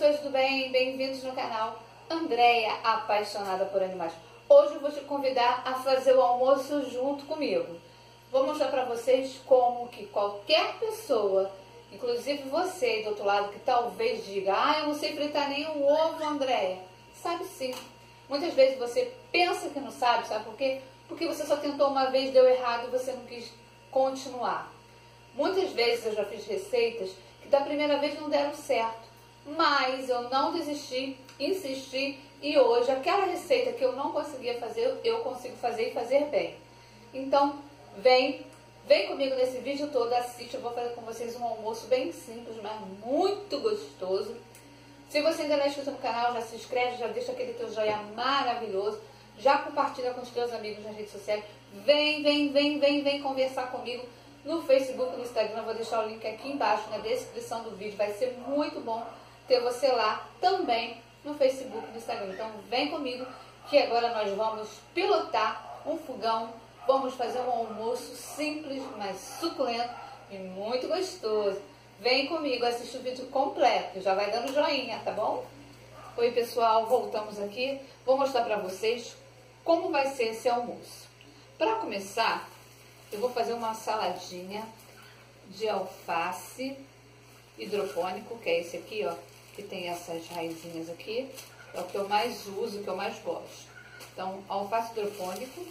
pessoas do bem, bem-vindos no canal Andréia, apaixonada por animais. Hoje eu vou te convidar a fazer o almoço junto comigo. Vou mostrar para vocês como que qualquer pessoa, inclusive você aí do outro lado, que talvez diga: eu não sei fritar nem um ovo, Andréia. Sabe sim. Muitas vezes você pensa que não sabe, sabe por quê? Porque você só tentou uma vez, deu errado e você não quis continuar. Muitas vezes eu já fiz receitas que da primeira vez não deram certo, mas eu não desisti, insisti, e hoje aquela receita que eu não conseguia fazer, eu consigo fazer e fazer bem. Então, vem comigo nesse vídeo todo, assiste, eu vou fazer com vocês um almoço bem simples, mas muito gostoso. Se você ainda não é inscrito no canal, já se inscreve, já deixa aquele teu joinha maravilhoso, já compartilha com os teus amigos nas redes sociais, vem conversar comigo no Facebook, no Instagram. Vou deixar o link aqui embaixo na descrição do vídeo, vai ser muito bom ter você lá também no Facebook, no Instagram. Então vem comigo que agora nós vamos pilotar um fogão, vamos fazer um almoço simples, mas suculento e muito gostoso. Vem comigo, assiste o vídeo completo, já vai dando joinha, tá bom? Oi pessoal, voltamos aqui, vou mostrar pra vocês como vai ser esse almoço. Para começar, eu vou fazer uma saladinha de alface hidropônico, que é esse aqui, ó, que tem essas raizinhas aqui, é o que eu mais uso, o que eu mais gosto. Então, alface hidropônico,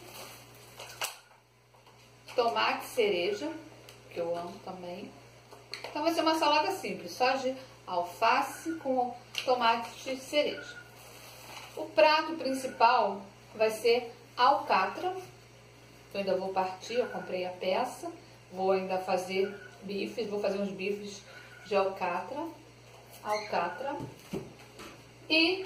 tomate cereja, que eu amo também. Então vai ser uma salada simples, só de alface com tomate cereja. O prato principal vai ser alcatra. Eu ainda vou partir, eu comprei a peça. Vou ainda fazer bifes, vou fazer uns bifes de alcatra. E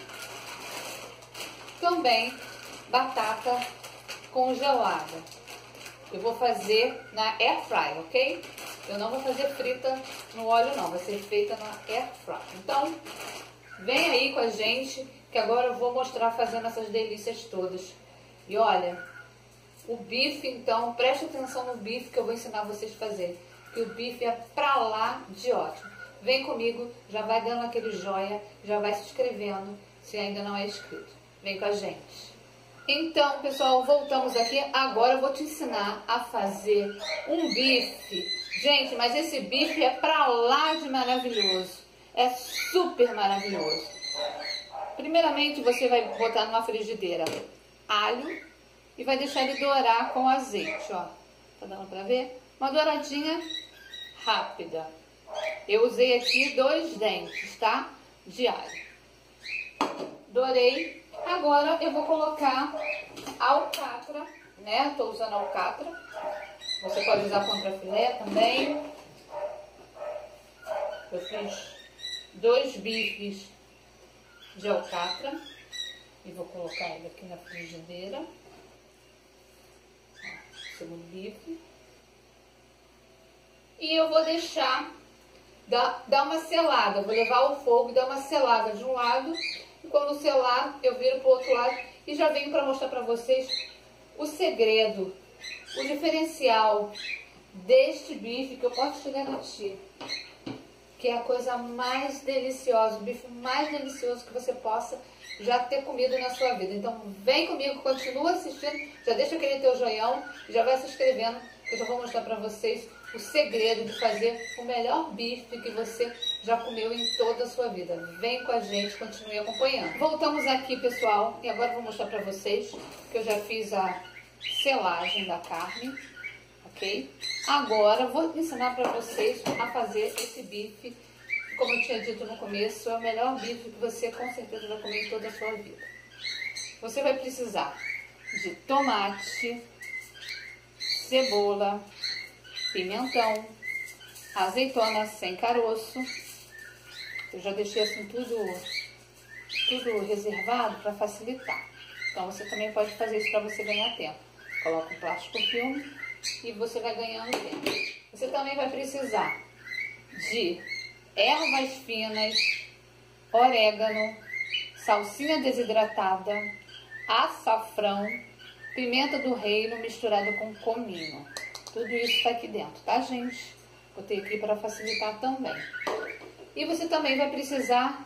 também batata congelada. Eu vou fazer na air fry, ok? Eu não vou fazer frita no óleo não, vai ser feita na air fry. Então, vem aí com a gente, que agora eu vou mostrar fazendo essas delícias todas. E olha, o bife, então, preste atenção no bife que eu vou ensinar vocês a fazer, que o bife é pra lá de ótimo. Vem comigo, já vai dando aquele joia, já vai se inscrevendo, se ainda não é inscrito. Vem com a gente. Então, pessoal, voltamos aqui. Agora eu vou te ensinar a fazer um bife. Gente, mas esse bife é pra lá de maravilhoso. É super maravilhoso. Primeiramente, você vai botar numa frigideira alho e vai deixar ele dourar com azeite, ó. Tá dando pra ver? Uma douradinha rápida. Eu usei aqui 2 dentes, tá? De alho. Dourei. Agora eu vou colocar alcatra, né? Tô usando alcatra. Você pode usar contrafilé também. Eu fiz 2 bifes de alcatra e vou colocar ele aqui na frigideira. Segundo bife. E eu vou deixar dar uma selada. Eu vou levar ao fogo e dar uma selada de um lado. E quando selar, eu viro pro outro lado e já venho para mostrar para vocês o segredo, o diferencial deste bife que eu posso te garantir, que é a coisa mais deliciosa, o bife mais delicioso que você possa já ter comido na sua vida. Então vem comigo, continua assistindo, já deixa aquele teu joião, já vai se inscrevendo, que eu já vou mostrar para vocês o segredo de fazer o melhor bife que você já comeu em toda a sua vida. Vem com a gente, continue acompanhando. Voltamos aqui, pessoal, e agora eu vou mostrar para vocês que eu já fiz a selagem da carne, ok? Agora vou ensinar para vocês a fazer esse bife, que, como eu tinha dito no começo, é o melhor bife que você com certeza vai comer em toda a sua vida. Você vai precisar de tomate, cebola, pimentão, azeitona sem caroço. Eu já deixei assim tudo reservado para facilitar. Então você também pode fazer isso para você ganhar tempo. Coloca um plástico filme e você vai ganhando tempo. Você também vai precisar de ervas finas, orégano, salsinha desidratada, açafrão, pimenta do reino misturada com cominho. Tudo isso está aqui dentro, tá, gente? Botei aqui para facilitar também. E você também vai precisar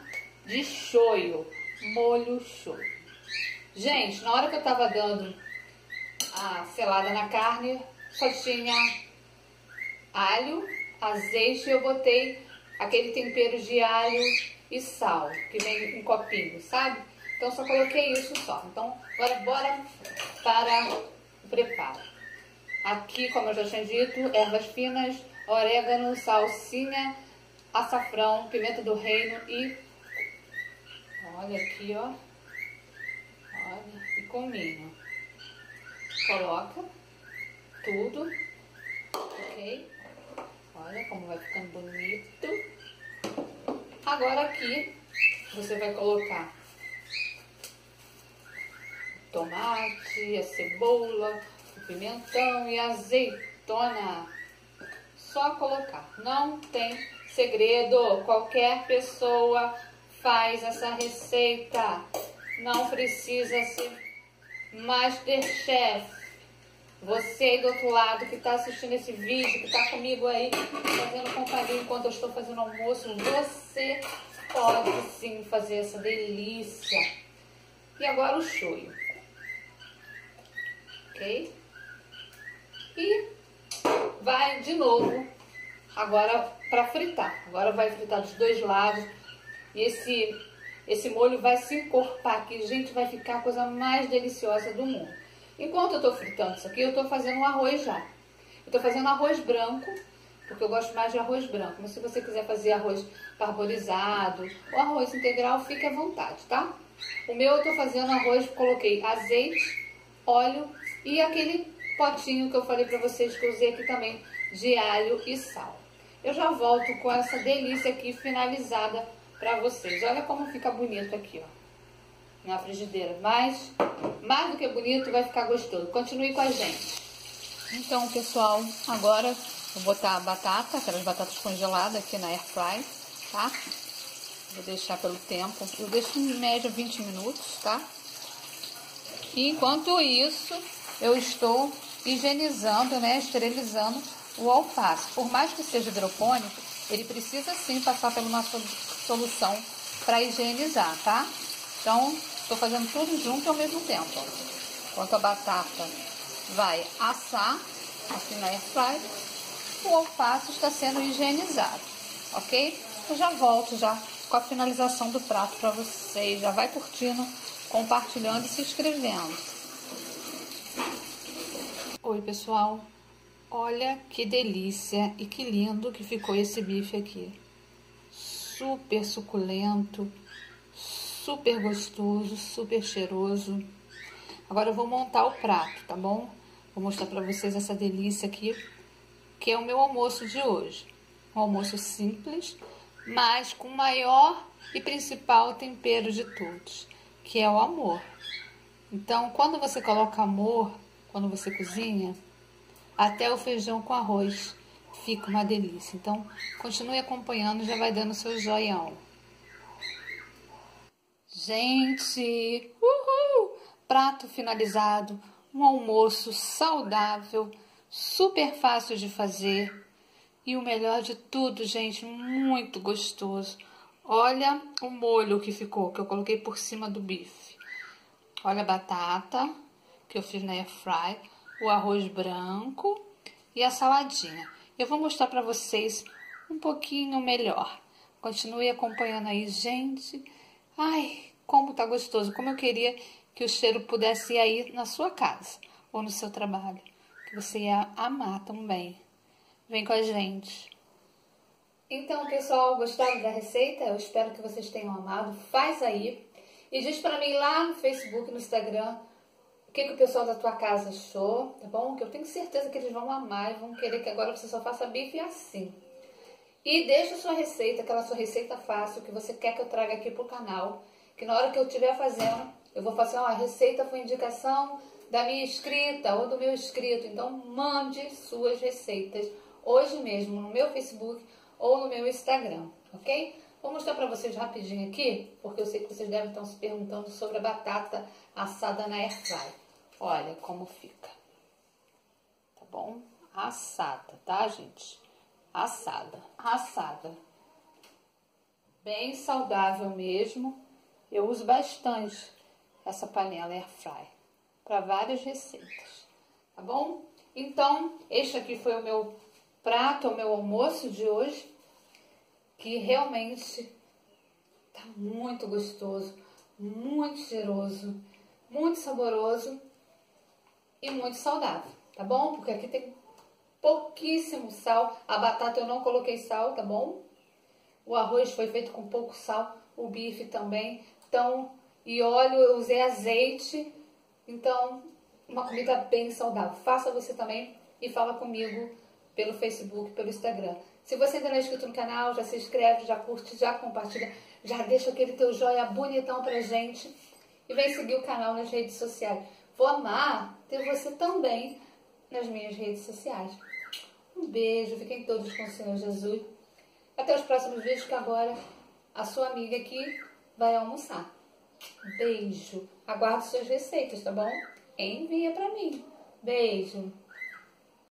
de shoyu, molho shoyu. Gente, na hora que eu tava dando a selada na carne, só tinha alho, azeite e eu botei aquele tempero de alho e sal, que vem em copinho, sabe? Então só coloquei isso só. Então agora bora para o preparo. Aqui, como eu já tinha dito, ervas finas, orégano, salsinha, açafrão, pimenta do reino e olha aqui, ó. Olha, e cominho. Coloca tudo, ok? Olha como vai ficando bonito. Agora aqui você vai colocar o tomate, a cebola, o pimentão e a azeitona. Só colocar, não tem segredo. Qualquer pessoa faz essa receita. Não precisa ser MasterChef. Você aí do outro lado que está assistindo esse vídeo, que está comigo aí, fazendo companhia enquanto eu estou fazendo almoço, você pode sim fazer essa delícia. E agora o shoyu. Ok? E vai de novo agora para fritar. Agora vai fritar dos dois lados. E esse molho vai se encorpar aqui. Gente, vai ficar a coisa mais deliciosa do mundo. Enquanto eu estou fritando isso aqui, eu estou fazendo um arroz já. Eu estou fazendo arroz branco, porque eu gosto mais de arroz branco. Mas se você quiser fazer arroz parboilizado ou arroz integral, fique à vontade, tá? O meu eu estou fazendo arroz, coloquei azeite, óleo e aquele potinho que eu falei para vocês que eu usei aqui também de alho e sal. Eu já volto com essa delícia aqui finalizada para vocês. Olha como fica bonito aqui, ó, na frigideira. Mas mais do que bonito, vai ficar gostoso. Continue com a gente. Então, pessoal, agora vou botar a batata, aquelas batatas congeladas aqui na air fry, tá? Vou deixar pelo tempo. Eu deixo em média 20 minutos, tá? E enquanto isso, eu estou higienizando, né, esterilizando o alface. Por mais que seja hidropônico, ele precisa sim passar por uma solução para higienizar, tá? Então, estou fazendo tudo junto ao mesmo tempo. Enquanto a batata vai assar aqui na air fry, o alface está sendo higienizado, ok? Eu já volto já com a finalização do prato para vocês. Já vai curtindo, compartilhando e se inscrevendo. Oi, pessoal. Olha que delícia e que lindo que ficou esse bife aqui. Super suculento, super gostoso, super cheiroso. Agora eu vou montar o prato, tá bom? Vou mostrar pra vocês essa delícia aqui, que é o meu almoço de hoje. Um almoço simples, mas com o maior e principal tempero de todos, que é o amor. Então, quando você coloca amor, quando você cozinha, até o feijão com arroz fica uma delícia. Então, continue acompanhando, já vai dando seu joião. Gente, uhul! Prato finalizado, um almoço saudável, super fácil de fazer. E o melhor de tudo, gente, muito gostoso. Olha o molho que ficou, que eu coloquei por cima do bife. Olha a batata que eu fiz na air fry, o arroz branco e a saladinha. Eu vou mostrar para vocês um pouquinho melhor. Continue acompanhando aí, gente. Ai, como tá gostoso. Como eu queria que o cheiro pudesse ir aí na sua casa ou no seu trabalho. Que você ia amar também. Vem com a gente. Então, pessoal, gostaram da receita? Eu espero que vocês tenham amado. Faz aí. E diz para mim lá no Facebook, no Instagram, o que o pessoal da tua casa achou, tá bom? Que eu tenho certeza que eles vão amar e vão querer que agora você só faça bife assim. E deixa a sua receita, aquela sua receita fácil que você quer que eu traga aqui pro canal. Que na hora que eu estiver fazendo, eu vou fazer uma receita foi indicação da minha inscrita ou do meu inscrito. Então, mande suas receitas hoje mesmo no meu Facebook ou no meu Instagram, ok? Vou mostrar para vocês rapidinho aqui, porque eu sei que vocês devem estar se perguntando sobre a batata assada na air fry. Olha como fica. Tá bom? Assada, tá, gente? Assada, assada. Bem saudável mesmo. Eu uso bastante essa panela Air Fry para várias receitas, tá bom? Então, este aqui foi o meu prato, o meu almoço de hoje, que realmente tá muito gostoso, muito cheiroso, muito saboroso e muito saudável, tá bom? Porque aqui tem pouquíssimo sal, a batata eu não coloquei sal, tá bom? O arroz foi feito com pouco sal, o bife também, então, e óleo, eu usei azeite, então, uma comida bem saudável. Faça você também e fala comigo pelo Facebook, pelo Instagram. Se você ainda não é inscrito no canal, já se inscreve, já curte, já compartilha, já deixa aquele teu joinha bonitão pra gente e vem seguir o canal nas redes sociais. Vou amar ter você também nas minhas redes sociais. Um beijo, fiquem todos com o Senhor Jesus. Até os próximos vídeos, que agora a sua amiga aqui vai almoçar. Beijo. Aguardo suas receitas, tá bom? Envia pra mim. Beijo.